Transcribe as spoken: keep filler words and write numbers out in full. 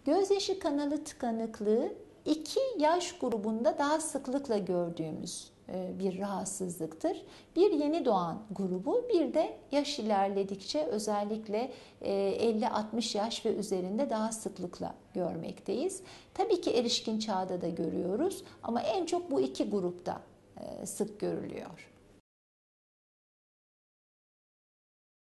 Gözyaşı kanalı tıkanıklığı iki yaş grubunda daha sıklıkla gördüğümüz bir rahatsızlıktır. Bir yeni doğan grubu, bir de yaş ilerledikçe özellikle elli altmış yaş ve üzerinde daha sıklıkla görmekteyiz. Tabii ki erişkin çağda da görüyoruz ama en çok bu iki grupta sık görülüyor.